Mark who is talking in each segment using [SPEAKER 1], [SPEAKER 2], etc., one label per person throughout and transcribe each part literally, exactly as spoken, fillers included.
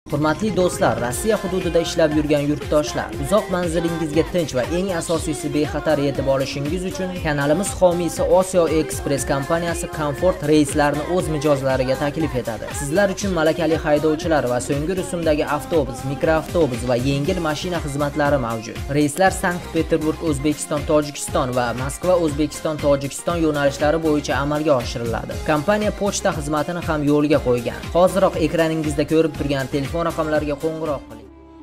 [SPEAKER 1] Hurmatli do'stlar, Rossiya hududida ishlab yurgan yurtdoshlar, uzoq manzilingizga tinch va eng asosiysi bexatar yetib olishingiz uchun kanalimiz homiysi Osiyo Express kompaniyasi komfort reyslarni o'z mijozlariga taklif etadi. Sizlar uchun malakali haydovchilar va so'nggi rusumdagi avtobus, mikroavtobus va yengil mashina xizmatlari mavjud. Reyslar Sankt-Peterburg, O'zbekiston, Tojikiston va Moskva, O'zbekiston, Tojikiston yo'nalishlari bo'yicha amalga oshiriladi. Kompaniya pochta xizmatini ham yo'lga qo'ygan. Hoziroq ekraningizda ko'rib turgan telefon raqamlarga qo'ng'iroq qiling.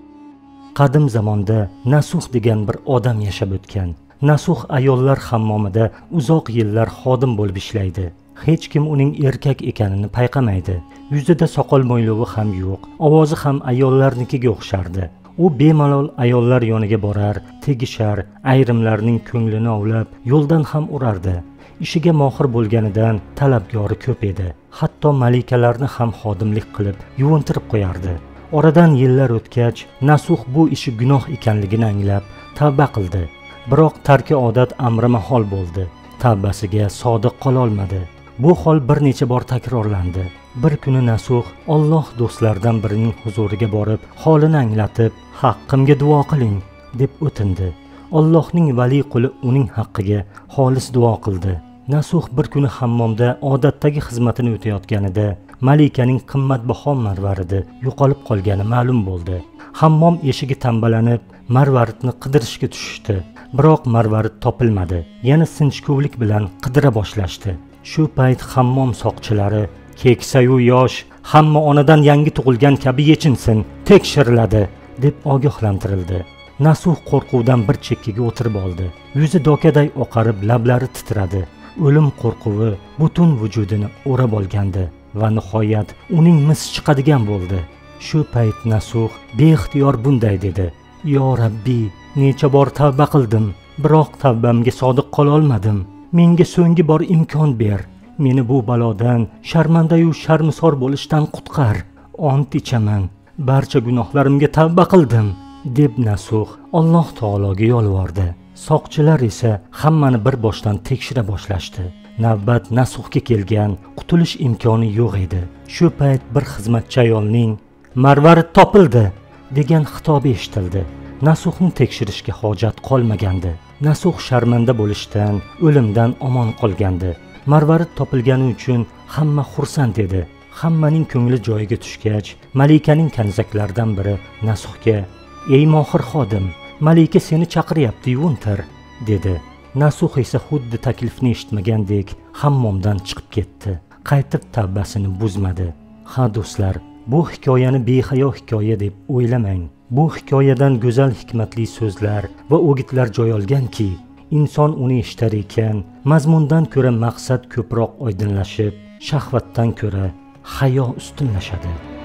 [SPEAKER 2] Qadim zamonda Nasuh degan bir odam yashab o'tgan. Nasuh ayollar hammomida uzoq yillar xodim bo'lib ishlaydi. Hech kim uning erkak ekanini payqamaydi. Yuzida soqol mo'ylovi ham yo'q, ovozi ham ayollarnikiga o'xshardi. U bemalol ayollar yoniga borar, tegishar, ayrimlarning ko'nglini ovlab, yo'ldan ham urardi. Ishiga mohir bo'lganidan talabgori ko'p edi. Hatto malikalarni ham xodimlik qilib, yuvintirib qo'yardi. Oradan yillar o'tgach, Nasuh bu ishi gunoh ekanligini anglab, tavba qildi. Biroq tarki odat amri mahol bo'ldi. Tavbasiga sodiq qola olmadi. Bu hol bir necha bor takrorlandi. Bir kuni Nasuh Alloh do'stlaridan birining huzuriga borib, holini anglatib, "Haqqimga duo qiling" deb o'tindi. Allohning vali quli uning haqqiga xolis duo qildi. Nasuh bir kuni hammomda odatdagi xizmatini o'tayotganida malikaning qimmatbaho marvaridi yo'qolib qolgani ma'lum bo'ldi. Hammom eshigi tambalanib, marvaridni qidirishga tushishdi. Biroq marvarid topilmadi. Yana sinchkovlik bilan qidira boshlashdi. Shu payt hammom soqchilari "Keksayu yosh, hamma onadan yangi tug'ilgan kabi yechinsin, tekshiriladi" deb ogohlantirildi. Nasuh qo'rquvdan bir chekkaga o'tirib oldi. Yuzi dokaday oqarib, lablari titradi. O'lim qo'rquvi butun vujudini o'rab olgandi va nihoyat uning mis chiqadigan bo'ldi. Shu payt Nasuh beixtiyor bunday dedi: "Yo Rabbiy, necha bor tavba qildim, biroq tavbamga sodiq qola olmadim. Menga so'nggi bor imkon ber. Meni bu balodan, sharmanda-yu sharmisor bo'lishdan qutqar. Ont ichaman, barcha gunohlarimga tavba qildim" deb Nasuh Alloh taologa yolvordi. Soqchilar esa hammani bir boshdan tekshira boshlashdi. Navbat Nasuhga kelgan, qutulish imkoni yo'q edi. Shu payt bir xizmatchi ayolning "Marvarid topildi" degan xitobi eshitildi. Nasuhni tekshirishga hojat qolmagandi. Nasuh sharmanda bo'lishdan, o'limdan omon qolgandi. Marvarid topilgani uchun hamma xursand edi. Hammaning ko'ngli joyiga tushgach, malikaning kanzaklaridan biri Nasuhga "Ey mohir xodim, malika seni chaqiryapti, yuvuntir" dedi. Nasuh esa xuddi taklifni eshitmagandek hammomdan chiqib ketdi. Qaytib tavbasini buzmadi. Ha do'stlar, bu hikoyani behayo hikoya deb o'ylamang. Bu hikoyadan go'zal hikmatli so'zlar va o'gitlar joy olganki, inson uni eshitar ekan, mazmundan ko'ra maqsad ko'proq oydinlashib, shahvatdan ko'ra hayo ustunlashadi.